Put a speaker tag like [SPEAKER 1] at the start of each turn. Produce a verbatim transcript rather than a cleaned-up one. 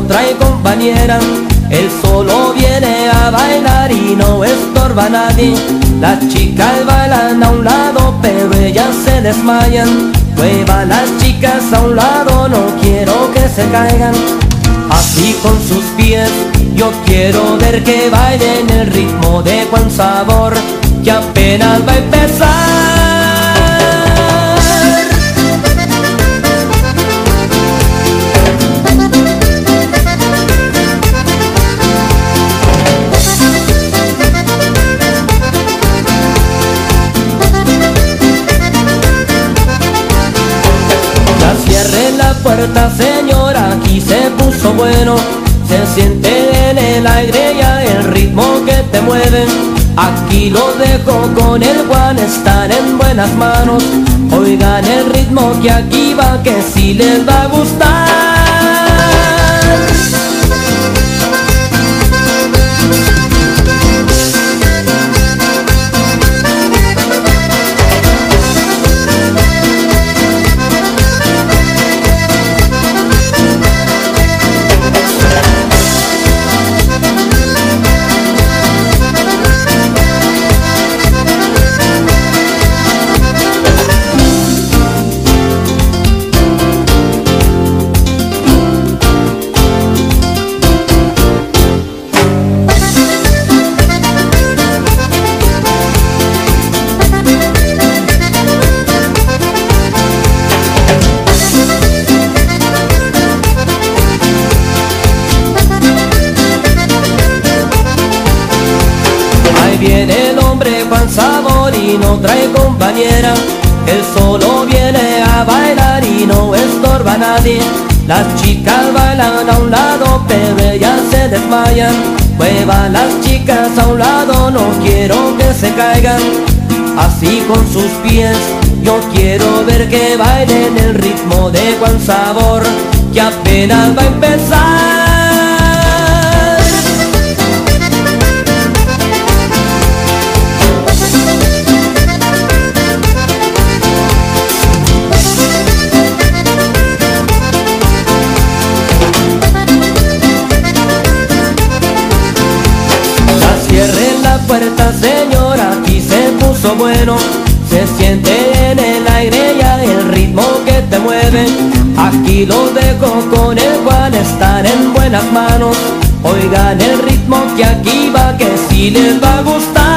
[SPEAKER 1] trae compañera. Él solo viene a bailar y no estorba a nadie. Las chicas bailan a un lado pero ellas se desmayan. Muevan las chicas a un lado, no quiero que se caigan. Así con sus pies yo quiero ver que bailen el ritmo de Juan Sabor, que apenas va a empezar. Puerta, señora, aquí se puso bueno. Se siente en el aire ya el ritmo que te mueve. Aquí lo dejo con el Juan, están en buenas manos. Oigan el ritmo que aquí va, que sí les va a gustar. Viene el hombre Juan Sabor y no trae compañera. Él solo viene a bailar y no estorba a nadie. Las chicas bailan a un lado pero ellas se desmayan. Muevan las chicas a un lado, no quiero que se caigan. Así con sus pies yo quiero ver que bailen el ritmo de Juan Sabor, que apenas va a empezar. Cierren la puerta, señora, aquí se puso bueno. Se siente en el aire ya el ritmo que te mueve. Aquí los dejo con el Juan, están en buenas manos. Oigan el ritmo que aquí va, que sí les va a gustar.